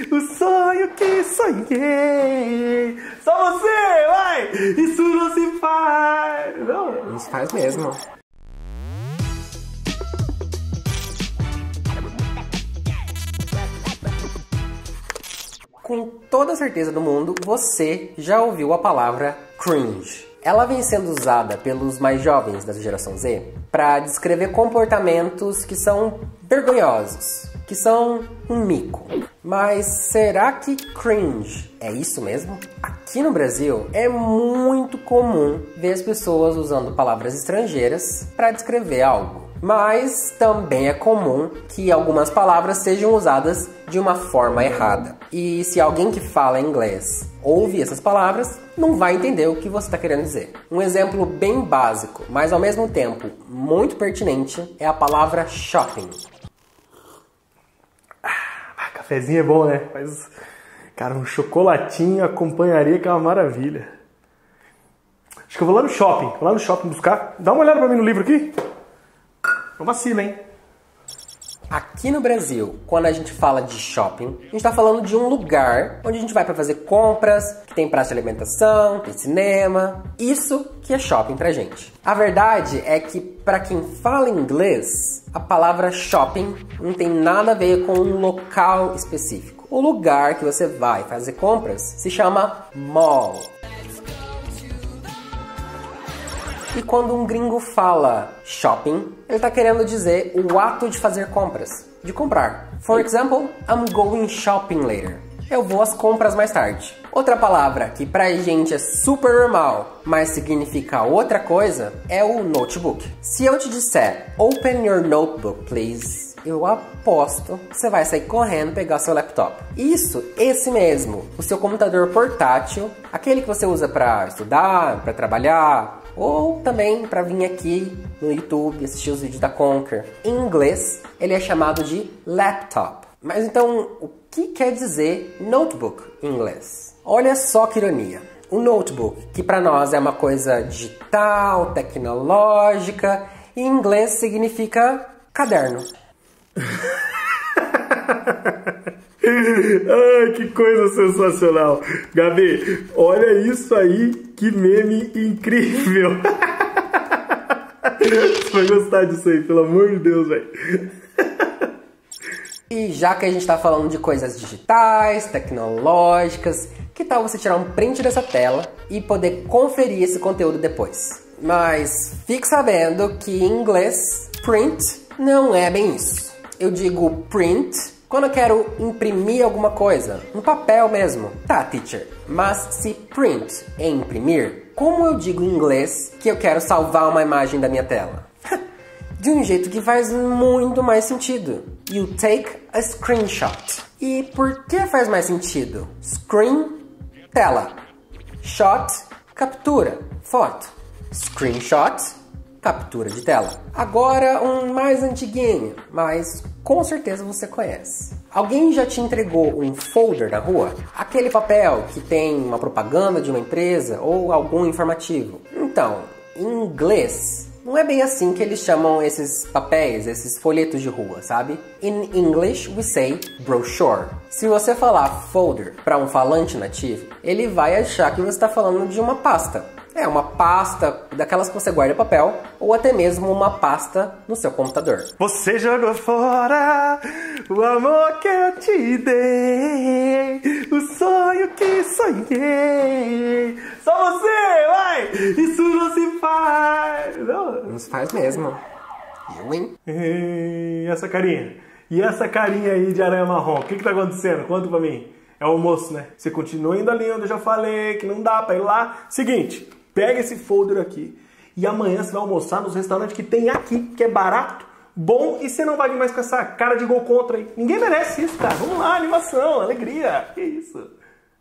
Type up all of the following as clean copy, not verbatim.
o sonho que sonhei. Só você, vai! Isso não se faz. Não, Isso faz mesmo. Com toda a certeza do mundo, você já ouviu a palavra cringe. Ela vem sendo usada pelos mais jovens da geração Z para descrever comportamentos que são vergonhosos, que são um mico. Mas será que cringe é isso mesmo? Aqui no Brasil é muito comum ver as pessoas usando palavras estrangeiras para descrever algo. Mas também é comum que algumas palavras sejam usadas de uma forma errada. E se alguém que fala inglês ouve essas palavras, não vai entender o que você está querendo dizer. Um exemplo bem básico, mas ao mesmo tempo muito pertinente, é a palavra shopping. cafezinho é bom, né? Mas, cara, um chocolatinho acompanharia, que é uma maravilha. Acho que eu vou lá no shopping buscar. Dá uma olhada pra mim no livro aqui. Não vacila, hein? Aqui no Brasil, quando a gente fala de shopping, a gente está falando de um lugar onde a gente vai para fazer compras, que tem praça de alimentação, tem cinema. Isso que é shopping pra gente. A verdade é que, para quem fala inglês, a palavra shopping não tem nada a ver com um local específico. O lugar que você vai fazer compras se chama mall. E quando um gringo fala shopping, ele está querendo dizer o ato de fazer compras, de comprar. For example, I'm going shopping later. Eu vou às compras mais tarde. Outra palavra que pra gente é super normal, mas significa outra coisa, é o notebook. Se eu te disser, open your notebook, please, eu aposto que você vai sair correndo pegar seu laptop. Isso, esse mesmo, o seu computador portátil, aquele que você usa para estudar, para trabalhar, ou também para vir aqui no YouTube assistir os vídeos da Conquer. Em inglês, ele é chamado de laptop. Mas então, o que quer dizer notebook em inglês? Olha só que ironia. O notebook, que para nós é uma coisa digital, tecnológica, em inglês significa caderno. Ai, que coisa sensacional. Gabi, olha isso aí, que meme incrível. Você vai gostar disso aí, pelo amor de Deus, velho. E já que a gente está falando de coisas digitais, tecnológicas, que tal você tirar um print dessa tela e poder conferir esse conteúdo depois? Mas fique sabendo que em inglês, print não é bem isso. Eu digo print quando eu quero imprimir alguma coisa, no papel mesmo. Tá, teacher, mas se print é imprimir, como eu digo em inglês que eu quero salvar uma imagem da minha tela? De um jeito que faz muito mais sentido. You take a screenshot. E por que faz mais sentido? Screen, tela. Shot, captura, foto. Screenshot, captura de tela. Agora um mais antiguinho, mas com certeza você conhece. Alguém já te entregou um folder na rua? Aquele papel que tem uma propaganda de uma empresa ou algum informativo? Então, em inglês, não é bem assim que eles chamam esses papéis, esses folhetos de rua, sabe? In English, we say brochure. Se você falar folder para um falante nativo, ele vai achar que você está falando de uma pasta. É uma pasta daquelas que você guarda papel, ou até mesmo uma pasta no seu computador. Você jogou fora o amor que eu te dei, o sonho que sonhei. Só você, vai! Isso não se faz! Não se faz mesmo. Eu, hein? E essa carinha? E essa carinha aí de aranha marrom? O que tá acontecendo? Conta pra mim. É o almoço, né? Você continua indo ali onde eu já falei, que não dá pra ir lá. Seguinte, pega esse folder aqui e amanhã você vai almoçar nos restaurantes que tem aqui, que é barato, bom, e você não vai vir mais com essa cara de gol contra aí. Ninguém merece isso, cara. Vamos lá, animação, alegria. Que isso?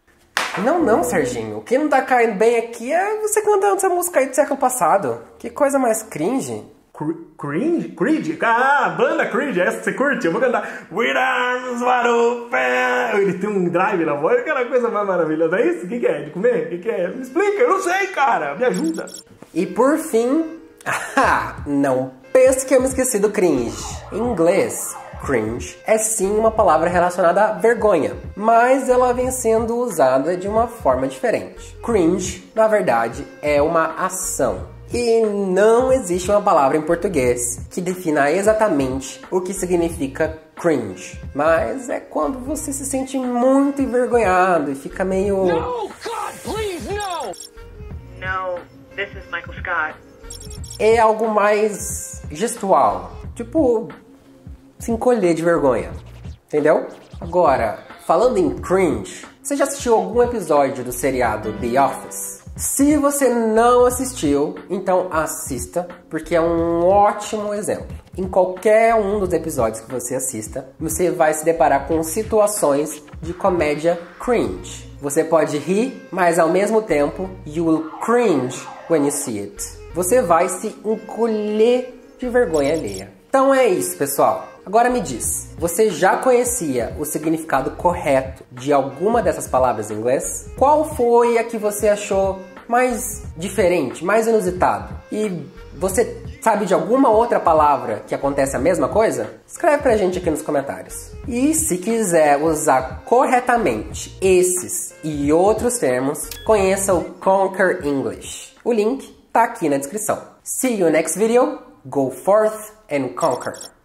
Não, Serginho. O que não tá caindo bem aqui é você cantando essa música aí do século passado. Que coisa mais cringe. Cringe? Creed? Ah, banda Creed, essa que você curte? Eu vou cantar With Arms Wide Open. Ele tem um drive na voz, aquela coisa mais maravilhosa. É isso? O que é? De comer? O que é? Me explica, eu não sei, cara. Me ajuda. E por fim, não pense que eu me esqueci do cringe. Em inglês, cringe é sim uma palavra relacionada à vergonha, mas ela vem sendo usada de uma forma diferente. Cringe, na verdade, é uma ação. E não existe uma palavra em português que defina exatamente o que significa cringe. Mas é quando você se sente muito envergonhado e fica meio... No, God, please, no! No, this is Michael Scott. É algo mais gestual, tipo se encolher de vergonha, entendeu? Agora, falando em cringe, você já assistiu algum episódio do seriado The Office? Se você não assistiu, então assista, porque é um ótimo exemplo. Em qualquer um dos episódios que você assista, você vai se deparar com situações de comédia cringe. Você pode rir, mas ao mesmo tempo, you will cringe when you see it. Você vai se encolher de vergonha alheia. Então é isso, pessoal. Agora me diz, você já conhecia o significado correto de alguma dessas palavras em inglês? Qual foi a que você achou mais diferente, mais inusitado? E você sabe de alguma outra palavra que acontece a mesma coisa? Escreve pra gente aqui nos comentários. E se quiser usar corretamente esses e outros termos, conheça o Conquer English. O link tá aqui na descrição. See you next video. Go forth and conquer.